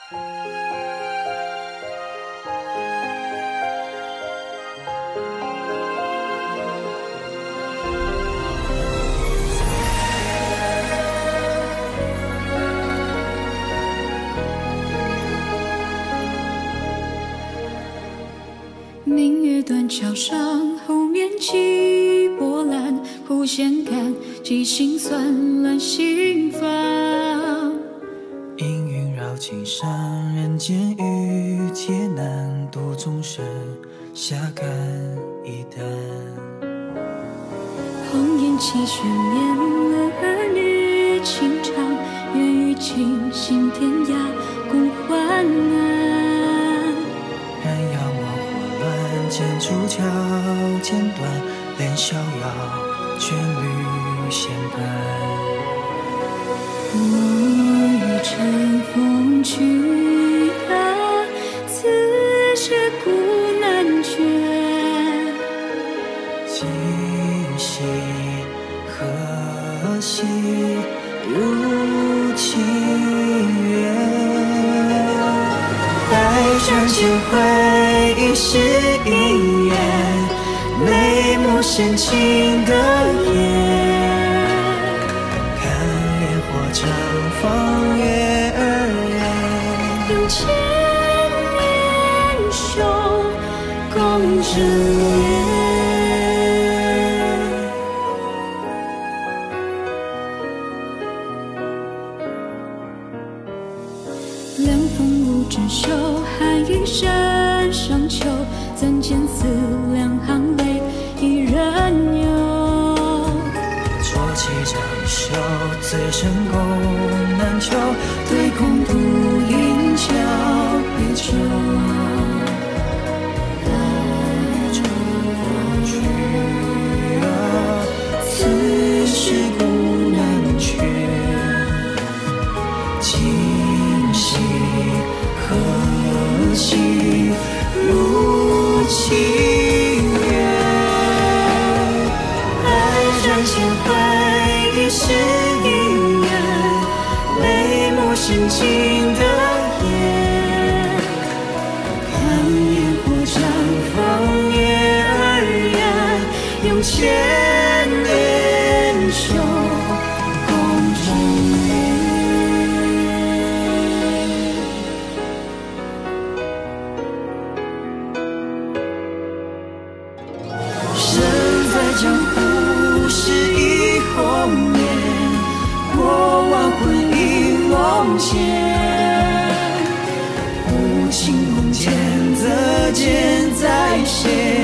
明月断桥上，后面起波澜，忽闲看，既心酸乱心烦。 阴云绕青山，人间遇劫难，度众生，下甘一担。 红颜弃轩冕，儿女情长，愿与卿行天涯，共患难。 人仰望火乱，剑出鞘，剑断，恋逍遥，卷缕仙斑。 我欲乘风去啊，此事古难全。 今夕何夕入情缘？待转千回，一世姻缘，眉目深情的眼。绽放月儿圆， 用千年手共枕眠。凉风无知袖，寒雨山上秋，怎见思两行泪一人有。 浊气照一袖，此生功难求，对空独饮桥杯酒。来乘风去啊，此事古难全。今夕何夕入情缘？爱转千回，一世姻缘，眉目深情的眼。看烟火绽放月儿圆，用千年手共枕眠。身在江湖，是一红颜，过往魂萦梦牵。无情梦见，则剑在弦。